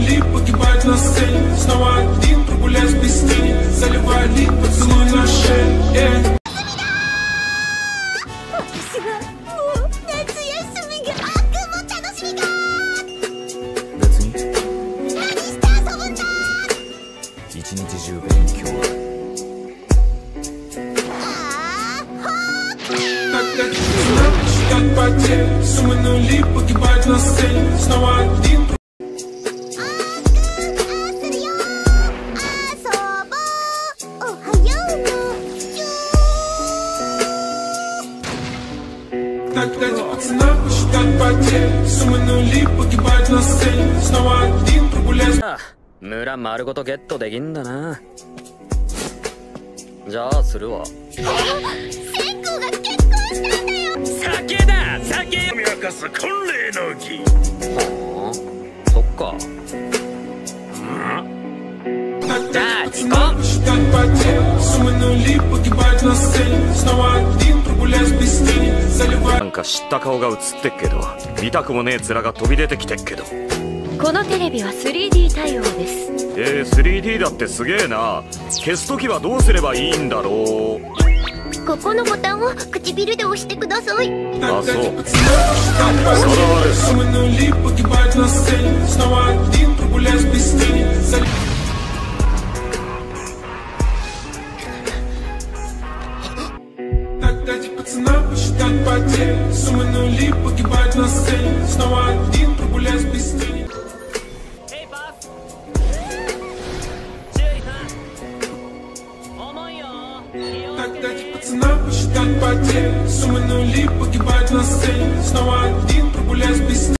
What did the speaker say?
нули, погибать на сцене. Снова один, прогуляюсь без тени. Заливая лик, поцелуй на шее. 一日中勉強。 Как потеря, суммы нули, погибать на сцене. Снова один. Так дайте пацанам посчитать потери. Суммы нули, погибать на сцене. Снова один, прогуляюсь. 村丸ごとゲットできんだな。じゃあするわ。 センコが結婚したんだよ。 酒だ酒。 脅かす婚礼の儀。 はあ、そっか。 Так дайте пацанам посчитать потери. Суммы нули, погибать на сцене. Снова один, прогуляюсь без тени. Заливая. なんか知った顔が映ってっけど、見たくもねえ面が飛び出てきてっけど。 このテレビは 3D 対応です。 3D だってすげえな。消すときはどうすればいいんだろう。 ここのボタンを唇で押してください。 あ、そう。 Суммы нули, погибать на сцене. Снова один, прогуляюсь без тени. Так дайте пацанам посчитать потери. Суммы нули, погибать на сцене. Снова один, прогуляюсь без тени. Так дайте пацанам посчитать потери. Суммы нули, погибать на сцене. Снова один, прогуляюсь без тени.